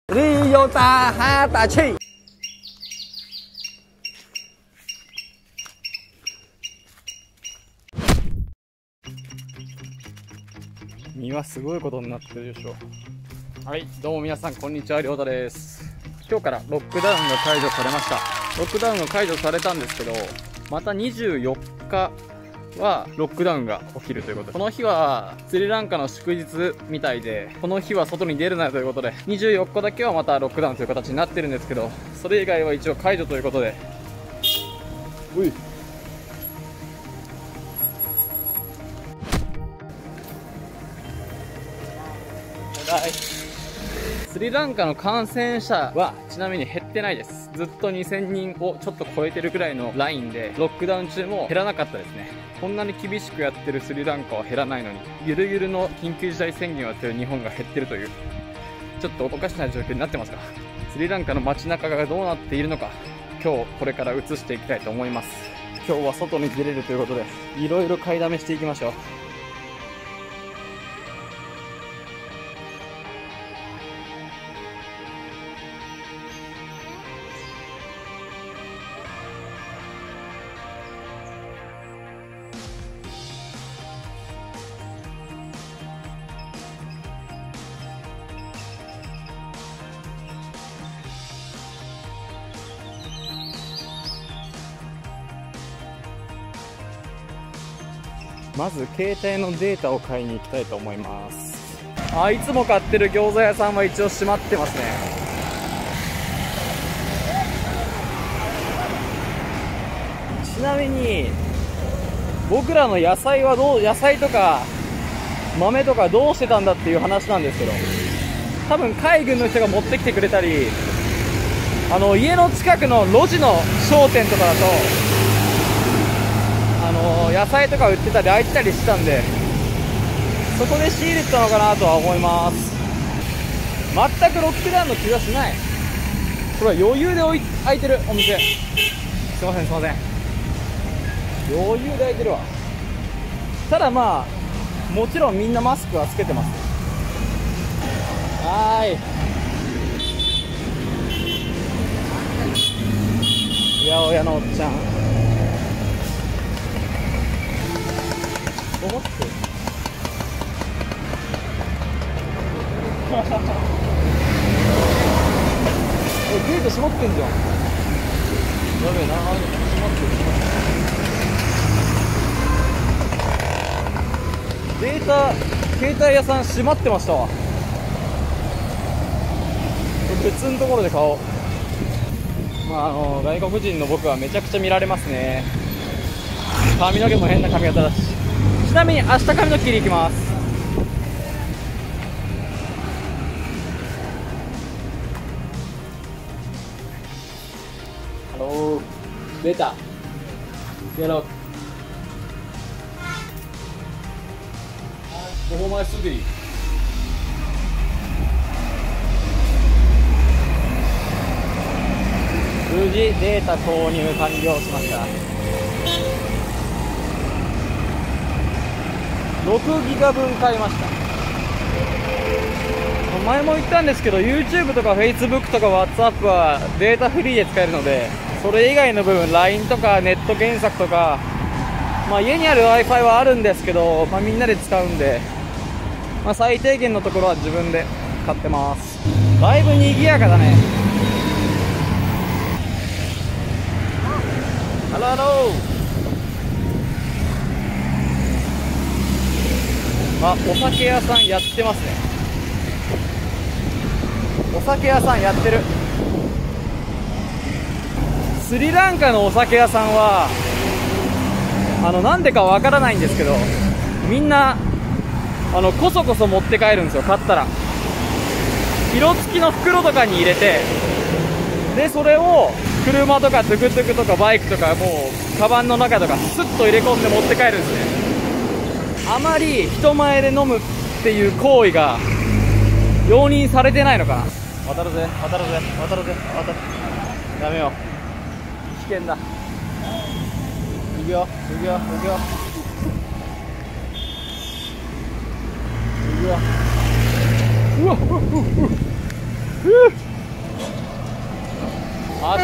利用大哈大气。庭すごいことになってるでしょ。はい、どうも皆さんこんにちは、りょうたです。今日からロックダウンが解除されました。ロックダウンが解除されたんですけど、また24日はロックダウンが起きるということで、この日はスリランカの祝日みたいで、この日は外に出るなということで、24日だけはまたロックダウンという形になってるんですけど、それ以外は一応解除ということで、ういスリランカの感染者はちなみに減ってないです。ずっと2000人をちょっと超えてるくらいのラインで、ロックダウン中も減らなかったですね。こんなに厳しくやってるスリランカは減らないのに、ゆるゆるの緊急事態宣言をやってる日本が減ってるという、ちょっとおかしな状況になってますが、スリランカの街中がどうなっているのか、今日これから移していきたいと思います。今日は外に出れるということで、いろいろ買いだめしていきましょう。まず携帯のデータを買いに行きたいと思います。いつも買ってる餃子屋さんは一応閉まってますね。ちなみに僕らの野菜は野菜とか豆とかどうしてたんだっていう話なんですけど、多分海軍の人が持ってきてくれたり、家の近くの路地の商店とかだと野菜とか売ってたり空いてたりしてたんで、そこで仕入れてたのかなとは思います。全くロックダウンの気がしない。これは余裕で開いてるお店。すいませんすいません、余裕で開いてるわ。ただまあもちろんみんなマスクはつけてます。はーい、八百屋のおっちゃん思ってゲート閉まってんじゃん。やべえな、閉まってる。携帯屋さん閉まってましたわ。別のところで買おう。外国人の僕はめちゃくちゃ見られますね。髪の毛も変な髪型だし。ちなみに明日髪の毛切り行きます。ハロー、出た。やろう。お前すぐいい。無事データ購入完了しました。6ギガ分買いました。前も言ったんですけど、 YouTube とか Facebook とか WhatsApp はデータフリーで使えるので、それ以外の部分 LINE とかネット検索とか、家にある Wi-Fi はあるんですけど、みんなで使うんで、最低限のところは自分で買ってます。だいぶ賑やかだね。ハローハロー。お酒屋さんやってますね。お酒屋さんやってる。スリランカのお酒屋さんはなんでかわからないんですけど、みんなこそこそ持って帰るんですよ。買ったら色付きの袋とかに入れて、でそれを車とかトゥクトゥクとかバイクとか、もうカバンの中とかスッと入れ込んで持って帰るんですね。あまり人前で飲むっていう行為が容認されてないのかな。渡るぜ渡るぜ渡るぜ渡る。やめよう、危険だ。行くよ行くよ行くよ行くよ。うわっ暑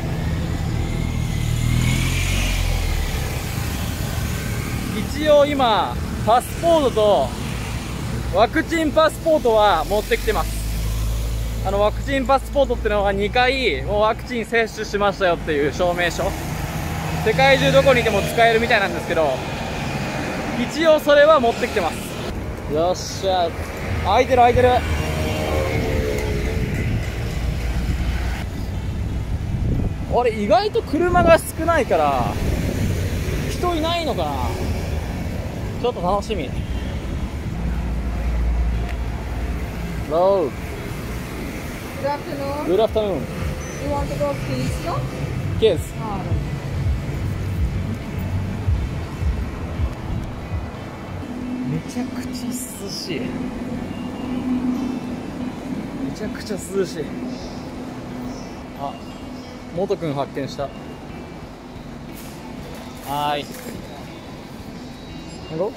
い。一応今パスポートとワクチンパスポートは持ってきてます。ワクチンパスポートってのは2回もうワクチン接種しましたよっていう証明書、世界中どこにいても使えるみたいなんですけど、一応それは持ってきてます。よっしゃ、空いてる空いてる。あれ、意外と車が少ないから人いないのかな。ちょっと楽しみ。ロー Good afternoon. Good afternoon. You want to go please, no? Yes. めちゃくちゃ涼しい。めちゃくちゃ涼しい。あ、元くん発見した。はーい。よ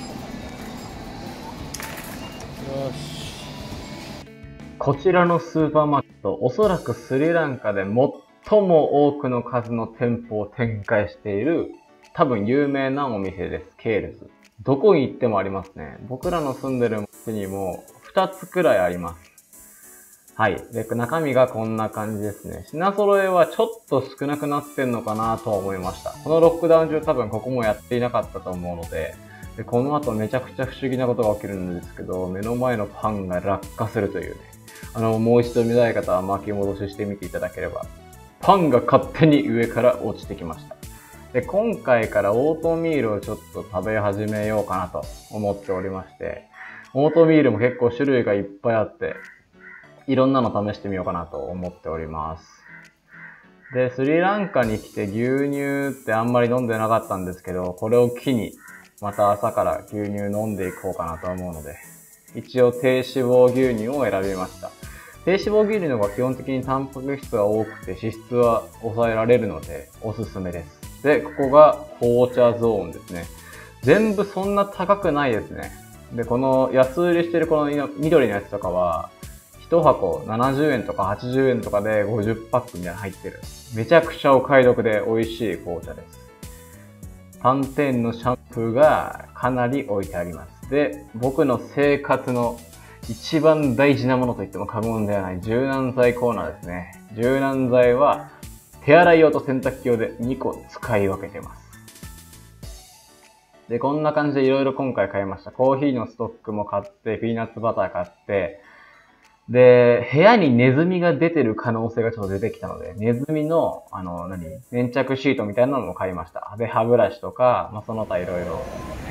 し。 こちらのスーパーマーケット、おそらくスリランカで最も多くの数の店舗を展開している、多分有名なお店です。ケールズ。どこに行ってもありますね。僕らの住んでる町にも2つくらいあります。はい。で、中身がこんな感じですね。品揃えはちょっと少なくなってんのかなと思いました。このロックダウン中多分ここもやっていなかったと思うので、この後めちゃくちゃ不思議なことが起きるんですけど、目の前のパンが落下するというね。もう一度見たい方は巻き戻ししてみていただければ、パンが勝手に上から落ちてきました。で、今回からオートミールをちょっと食べ始めようかなと思っておりまして、オートミールも結構種類がいっぱいあって、いろんなの試してみようかなと思っております。で、スリランカに来て牛乳ってあんまり飲んでなかったんですけど、これを機にまた朝から牛乳飲んでいこうかなと思うので、一応低脂肪牛乳を選びました。低脂肪牛乳の方が基本的にタンパク質が多くて脂質は抑えられるのでおすすめです。で、ここが紅茶ゾーンですね。全部そんな高くないですね。で、この安売りしてるこの緑のやつとかは、1箱70円とか80円とかで50パックみたいなの入ってる。めちゃくちゃお買い得で美味しい紅茶です。パンテーンのシャンプーがかなり置いてあります。で、僕の生活の一番大事なものと言っても過言ではない柔軟剤コーナーですね。柔軟剤は手洗い用と洗濯機用で2個使い分けてます。で、こんな感じでいろいろ今回買いました。コーヒーのストックも買って、ピーナッツバター買って、で、部屋にネズミが出てる可能性がちょっと出てきたので、ネズミの、粘着シートみたいなのも買いました。で、歯ブラシとか、その他いろいろ。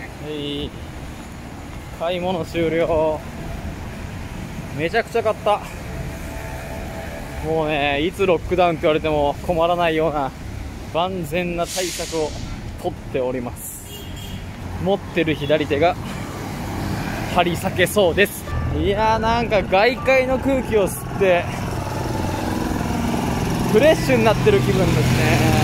買い物終了。めちゃくちゃ買った。もうね、いつロックダウンって言われても困らないような万全な対策をとっております。持ってる左手が張り裂けそうです。いやー、なんか外界の空気を吸ってフレッシュになってる気分ですね。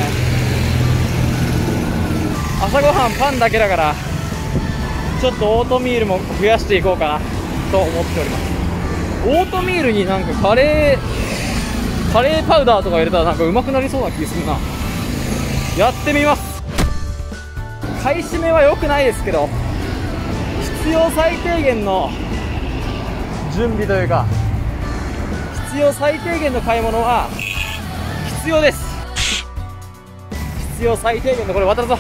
朝ごはんパンだけだからちょっとオートミールも増やしていこうかなと思っております。オートミールになんかカレーパウダーとか入れたらなんかうまくなりそうな気するな。やってみます。買い占めは良くないですけど、必要最低限の準備というか、必要最低限の買い物は必要です。必要最低限のこれ渡るぞ。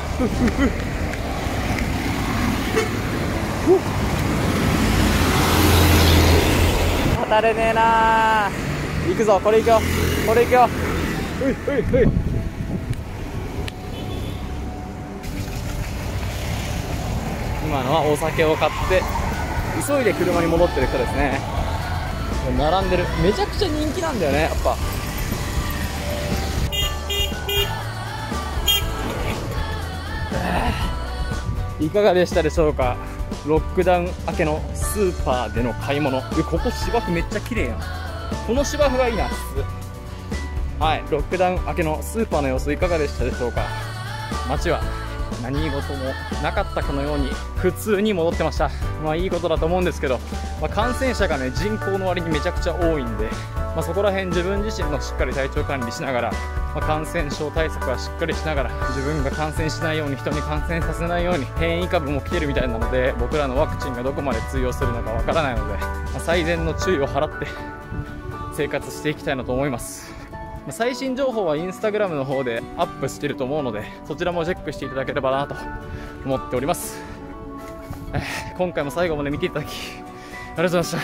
渡れねえなー。行くぞ、これ行くよ、これ行くよ。ういういうい。今のはお酒を買って急いで車に戻ってる人ですね。並んでる。めちゃくちゃ人気なんだよね、やっぱ。いかがでしたでしょうか。ロックダウン明けのスーパーでの買い物。ここ芝生めっちゃ綺麗やん。この芝生がいいな。はい、ロックダウン明けのスーパーの様子いかがでしたでしょうか。街は何事もなかったかのように普通に戻ってました。いいことだと思うんですけど、感染者がね、人口の割にめちゃくちゃ多いんで、 そこら辺自分自身のしっかり体調管理しながら、感染症対策はしっかりしながら、自分が感染しないように、人に感染させないように、変異株も来てるみたいなので、僕らのワクチンがどこまで通用するのかわからないので、最善の注意を払って生活していきたいなと思います。最新情報はインスタグラムの方でアップしてると思うので、そちらもチェックしていただければなと思っております。今回も最後まで見ていただきありがとうございました。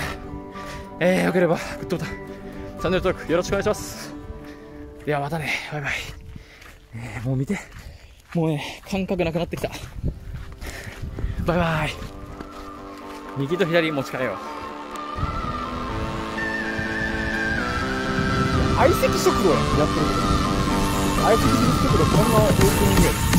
よければグッドボタン、チャンネル登録よろしくお願いします。ではまたね、バイバイ。もう見て、もうね、感覚なくなってきた。バイバイ。右と左持ち替えよう。相席食堂やってるけど、相席食堂こんなオープニングや。